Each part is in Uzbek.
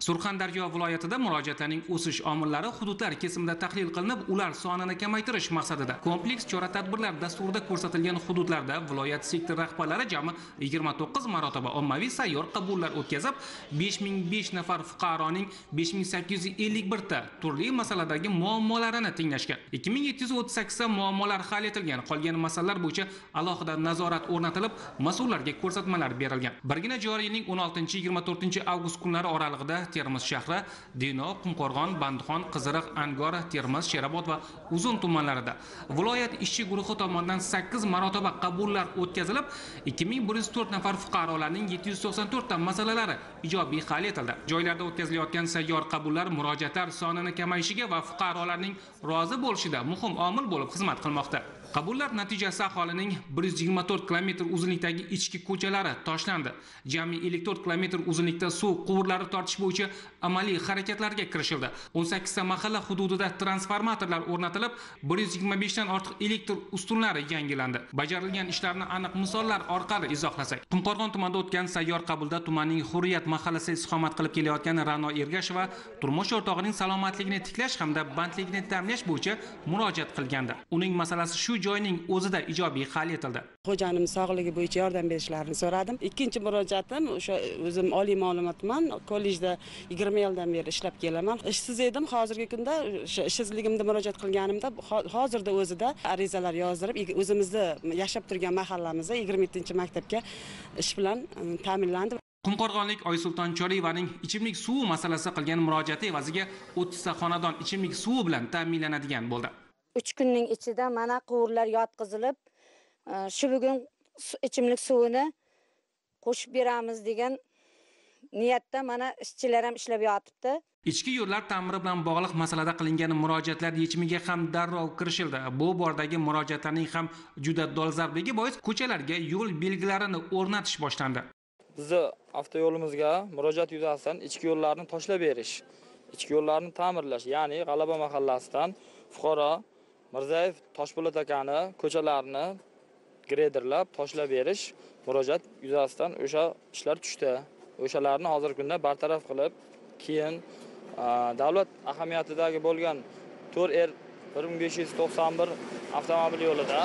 Surxondaryo viloyatida murojaatlarning o'sish omillari hududlar kesimida tahlil qilinib, ular sonini kamaytirish maqsadida kompleks chora-tadbirlar dasturida ko'rsatilgan hududlarda viloyat sektor rahbarlari jami 29 marotaba ommaviy sayyor qabullar o'tkazib, 5005 nafar fuqaroning 5851 ta turli masaladagi muammolarini tinglashgan. 2738 ta muammolar hal etilgan, qolgan masalalar bo'yicha alohida nazorat o'rnatilib, mas'ullarga ko'rsatmalar berilgan. Birgina joriy yilning 16-24 avgust kunlari oralig'ida Termiz shahri, Dino, Qumqo'rg'on, Bandixon, Qiziriq, Angor, Termiz, Sherobod va Uzun tumanlarida viloyat ishchi guruhi tomonidan 8 marotaba qabullar o'tkazilib, 2104 nafar fuqarolarning 794 ta masalalari ijobiy hal etildi. Joylarda o'tkazilayotgan sayyor qabullar murojaatlar sonining kamayishiga va fuqarolarning rozi bo'lishida muhim omil bo'lib xizmat qilmoqda. Qabullar natijasi aholining 124 km uzunlikdagi ichki ko'chalari toshlandi. Jami 54 km uzunlikda suv quvurlari tortish bo'yicha amaliy harakatlarga kirishildi. 18 ta mahalla hududida transformatorlar o'rnatilib, 125 dan ortiq elektr ustunlari yangilandi. Bajarilgan ishlarni aniq misollar orqali izohlasak, Qumqo'rg'on tumanida o'tgan sayyor qabulda tumanning Hurriyat mahallasida istiqomat qilib kelayotgan Ra'no Ergasheva turmush o'rtog'ining salomatligini tiklash hamda bandligini ta'minlash bo'yicha murojaat qilgandi. Uning masalasi shu joyning o'zida ijobiy hal etildi. Xo'janim sog'ligi bo'yicha yordam berishlarini so'radim. Ikkinchi murojaatim o'sha o'zim oliy ma'lumotman, kollejda 20 yildan beri ishlab kelaman. Ishsiz edim. Hozirgi kunda ishsizligimda murojaat qilganimda hozirda o'zida arizalar yozdirib, o'zimizda yashab turgan mahallamizda 27-maktabga ish bilan ta'minlandi. Qumqo'rg'onlik Oysulton Choriyevaning ichimlik suvi masalasi qilgan murojaati evaziga 30 ta xonadon ichimlik suvi bilan ta'minlanadigan bo'ldi. 3 kunning ichida mana quvurlar yotqizilib, shu bugun ichimlik suvini qo'shib beramiz degan niyatda mana ishchilar ham ishlab yotibdi. Ichki yo'llar ta'miri bilan bog'liq masalada qilingan murojaatlar yechimiga ham darrov kirishildi. Bu bordagi murojaatlarning ham juda dolzarbligi bois ko'chalarga yo'l belgilarini o'rnatish boshlandi. Bizni avtoyo'limizga murojaat yuzasidan ichki yo'llarni toshlab berish, ichki yo'llarni ta'mirlash, ya'ni G'alaba mahallasidan fuqaro Mirzayev Toshpo'lat akani ko'chalarini grederlab toshlab berish murojaat yuzasidan o'sha ishlar tushdi. O'shalarni hozirgi kunda bartaraf qilib, keyin davlat ahamiyatidagi bo'lgan 4R 1591 avtomobil yo'lida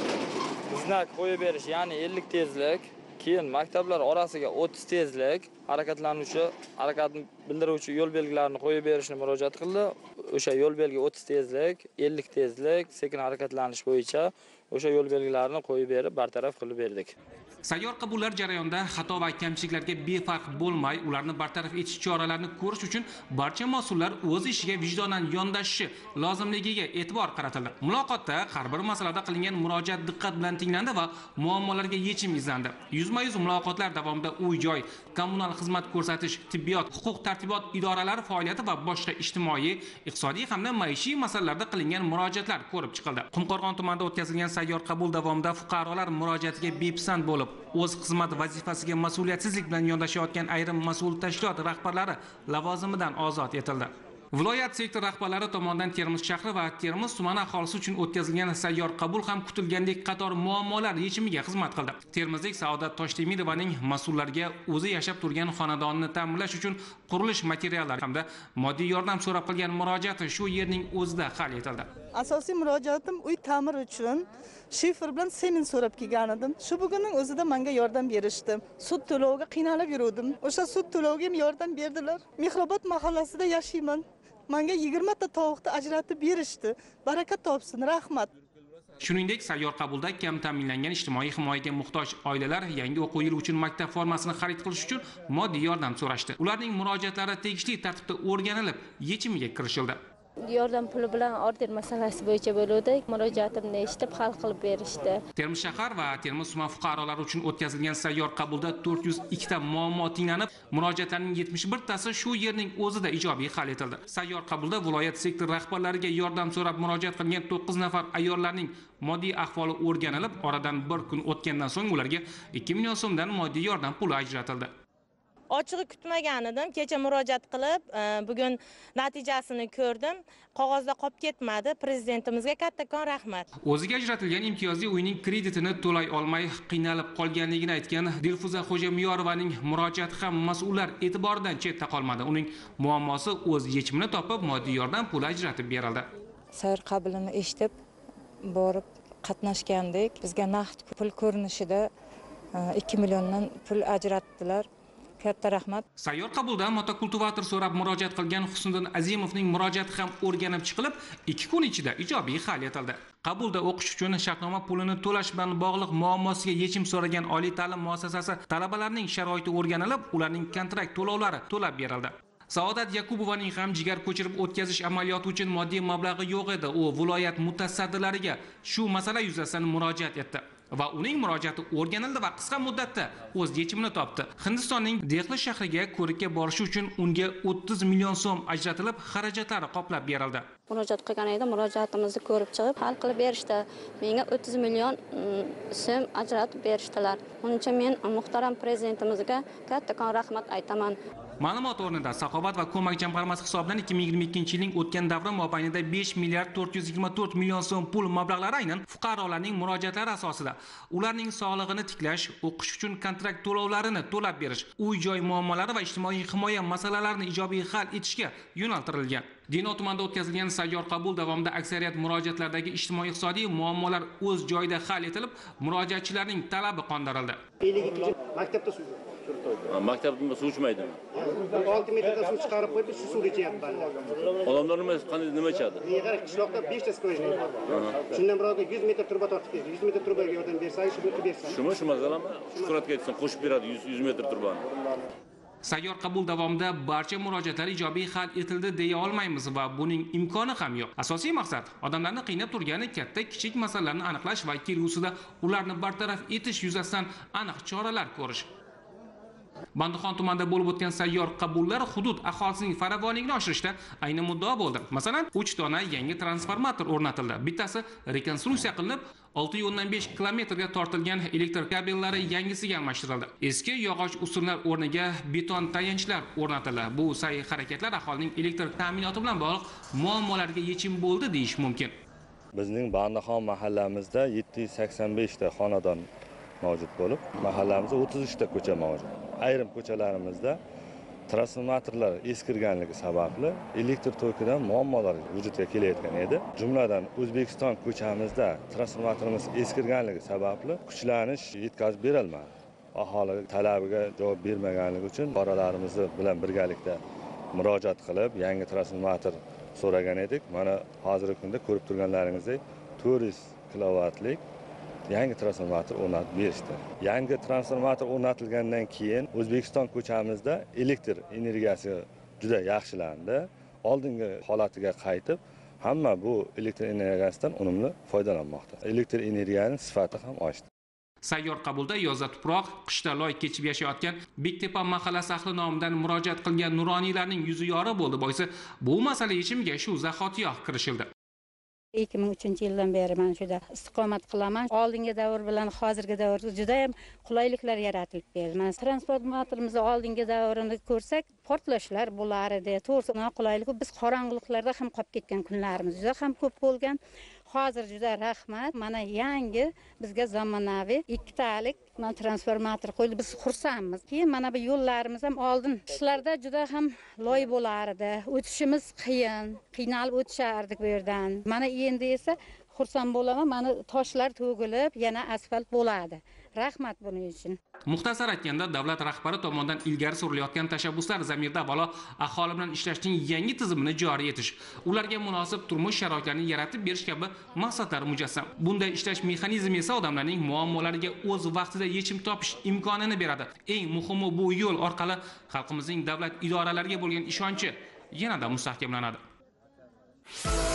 znak qo'yib berish, ya'ni 50 tezlik, keyin maktablar orasiga 30 tezlik harakatlanuvchi, harakatni bildiruvchi yo'l belgilarini qo'yib berishni murojaat qildi. O'sha yo'l belgi 30 tezlik, 50 tezlik, sekin harakatlanish bo'yicha o'sha yo'l belgilarini qo'yib berib, bartaraf qilib berdik. Sayyor qabullar jarayonida xato va kamchiliklarga befarq bo'lmay, ularni bartaraf etish choralarini ko'rish uchun barcha mas'ullar o'z ishiga vijdonan yondashishi lozimligiga e'tibor qaratildi. Muloqotda har bir masalada qilingan murojaat diqqat bilan tinglandi va muammolarga yechim izlandi. Yuzma-yuz muloqotlar davomida uy-joy, kommunal xizmat ko'rsatish, tibbiyot, huquq-tartibot idoralari faoliyati va boshqa ijtimoiy, iqtisodiy hamda maishiy masalalarda qilingan murojaatlar ko'rib chiqildi. Qumqo'rg'on tumanida o'tkazilgan sayyor qabul davomida fuqarolar murojaatiga bepisand bo'lib, o'z xizmat vazifasiga mas'uliyatsizlik bilan yondashayotgan ayrim mas'ul tashkilot rahbarlari lavozimidan ozod etildi. Viloyat sektor rahbarlari tomonidan Termiz shahri va Termiz tumani aholisi uchun o'tkazilgan sayyor qabul ham kutilgandek qator muammolar yechimiga xizmat qildi. Termizlik Saodat Toshtemirovaning mas'ullarga o'zi yashab turgan xonadonni ta'minlash uchun qurilish materiallari hamda moddiy yordam so'rab qilgan murojaati shu yerning o'zida hal etildi. Asosiy murojaatim uy ta'mir uchun shifr bilan semin so'rab kelgan edim. Shu bugunning o'zida menga yordam berishdi. Sud to'loviga qiynalib yurdim. O'sha sud to'loviga yordam berdilar. Mehrobod mahallasida yashayman. Menga 20 ta tovuqni ajratib berishdi. Baraka topsin, rahmat. Shuningdek, sayyor qabulda kam ta'minlangan ijtimoiy himoyaga muhtoj oilalar yangi o'quv yili uchun maktab formasini xarid qilish uchun moddiy yordam so'rashdi. Ularning murojaatlari tegishli tartibda o'rganilib, yechimiga kirishildi. Yordam puli bilan order masalasi bo'yicha bo'ldi. Murojaatimni eshitib hal qilib berishdi. Termiz shahar va Termiz tuman fuqarolari uchun o'tkazilgan sayyor qabulda 402 ta muammo tinglanib, murojaatlarning 71 tasi shu yerning o'zida ijobiy hal etildi. Sayyor qabulda viloyat sektor rahbarlariga yordam so'rab murojaat qilgan 9 nafar ayollarning moddiy ahvoli o'rganilib, oradan bir kun o'tgandan so'ng ularga 2 million so'mdan moddiy yordam puli ajratildi. Ochig'i kutmagan edim. Kecha murojaat qilib, bugun natijasini ko'rdim. Qog'ozda qolib ketmadi. Prezidentimizga kattakon rahmat. O'ziga ajratilgan imtiyozli uyning kreditini to'lay olmay qiynalib qolganligini aytgan Dilfuza Xo'jamiyorovaning murojaati ham mas'ullar e'tiboridan chetda qolmadi. Uning muammosi o'z yechimini topib, moddiy yordam puli ajratib berildi. Sayyor qabulini eshitib, borib qatnashgandik. Bizga naqd pul ko'rinishida 2 milliondan pul ajratdilar. Katta rahmat. Sayyor qabulda motokultivator so'rab murojaat qilgan Husniddin Azimovning murojaati ham o'rganib chiqilib, 2 kun ichida ijobiy hal etildi. Qabulda o'qish uchun shartnoma pulini to'lash bilan bog'liq muammosiga yechim so'ragan oliy ta'lim muassasasi talabalarining sharoiti o'rganilib, ularning kontrakt to'lovlari to'lab berildi. Saodat Yakubovaning ham jigar ko'chirib o'tkazish amaliyoti uchun moddiy mablag'i yo'q edi. U viloyat mutasaddilariga shu masala yuzasidan murojaat etdi va uning murojaati o'rganildi va qisqa muddatda o'z yechimini topdi. Hindistonning Dehli shahriga ko'rikka borishi uchun unga 30 million so'm ajratilib, xarajatlari qoplab berildi. Murojaat qilgan edim, murojaatimizni ko'rib chiqib, hal qilib berishdi. Menga 30 million so'm ajratib berishdilar. Uning uchun men muhtaram prezidentimizga kattakon rahmat aytaman. Ma'lumot o'rnida Saxovat va ko'mak jamg'armasi hisobidan 2022-yilning o'tgan davri mobaynida 5 milliard 424 million so'm pul mablag'lari aynan fuqarolarning murojaatlari asosida ularning sog'lig'ini tiklash, o'qish uchun kontrakt to'lovlarini to'lab berish, uy-joy muammolari va ijtimoiy himoya masalalarini ijobiy hal etishga yo'naltirilgan. Denov tumanida o'tkazilgan sayyor qabul davomida aksariyat murojaatlardagi ijtimoiy-iqtisodiy muammolar o'z joyida hal etilib, murojaatchilarning talabi qondirildi. Maktabda suv Maktabda suv ichmaydimi? 6 metrdan suv chiqarib qo'yib, shu suvni ichyapti. Odamlar nima ichadi? Qarang, qishloqda 5 ta skvojnik bor. Shundan birovga 100 metr truba tortib ketdi. 100 metr trubaga yordam bersangiz, shuni qilib bersangiz. Shu masalami? Shuhratga aytsin, qo'shib beradi 100 metr turbani. Sayyor qabul davomida barcha murojaatlar ijobiy hal etildi deya olmaymiz va buning imkoni ham yo'q. Asosiy maqsad odamlarni qiynab turgani katta-kichik masalalarni aniqlash va kelgusida ularni bartaraf etish yuzasidan aniq choralar ko'rish. Bandixon tumanida bo'lib o'tgan sayyor qabullar hudud aholisining farovonligini oshirishda ayni muddao bo'ldi. Masalan, 3 dona yangi transformator o'rnatildi. Bittasi rekonstruksiya qilinib, 6.5 kilometrga tortilgan elektr kabellari yangisiga almashtirildi. Eski yog'och usullar o'rniga beton tayanchlar o'rnatildi. Bu sa'y-harakatlar aholining elektr ta'minoti bilan bog'liq muammolarga yechim bo'ldi deyish mumkin. Bizning Bandixon mahallamizda 785 ta xonadon mavjud bo'lib, mahallamizda 33 ta ko'cha mavjud. Ayrim ko'chalarimizda transformatorlar eskirganligi sababli elektr tokidan muammolar vujudga kelayotgan edi. Jumladan O'zbekiston ko'chamizda transformatorimiz eskirganligi sababli kuchlanish yetkazib berilmadi. Aholi talabiga javob bermaganligi uchun fuqarolarimiz bilan birgalikda murojaat qilib, yangi transformator so'ragan edik. Mana hozirgi kunda ko'rib turganlaringizdek 400 kilovatlik yangi transformator o'rnatib berishdi. Yangi transformator o'rnatilgandan keyin O'zbekiston ko'chamizda elektr energiyasi juda yaxshilandi. Oldingi holatiga qaytib, hamma bu elektr energiyasidan unumli foydalanmoqda. Elektr energiyaning sifati ham oshdi. Sayyor qabulda yozda tuproq, qishda loy kechib yashayotgan Bektepa mahallasi ahli nomidan murojaat qilgan nuroniylarning yuzi yorug' bo'ldi. Boisi bu masala yechimiga shu zahotiyoq kirishildi. 2003-yildan beri men juda istiqomat qilaman. Oldingi davr bilan hozirgi davr juda ham qulayliklar yaratilib berdi. Mana transformatorimizni oldingi davrini ko'rsak, portlashlar bo'lar edi. To'g'risi, qulaylik biz qorong'iliklarda ham qolib ketgan kunlarimiz juda ham ko'p bo'lgan. Hozir juda rahmat. Mana yangi bizga zamonaviy 2 talik transformator qo'ydi. Biz xursandmiz. Keyin mana bu yo'llarimiz ham oldin ishlarda juda ham loy bo'lar edi. O'tishimiz qiyin, qiynalib o'tishardik bu yerdan. Mana endi esa xursand bo'laman. Mana toshlar to'g'ilib, yana asfalt bo'ladi. Rahmat buning uchun. Muxtasar aytganda, davlat rahbari tomonidan ilgari surilayotgan tashabbuslar zamirda avvalo aholi bilan ishlashning yangi tizimini joriy etish, ularga munosib turmush sharoitlarini yaratib berish kabi maqsadlar mujassam. Bunday ishlash mexanizmi esa odamlarning muammolariga o'z vaqtida yechim topish imkonini beradi. Eng muhimi, bu yo'l orqali xalqimizning davlat idoralariga bo'lgan ishonchi yanada mustahkamlanadi.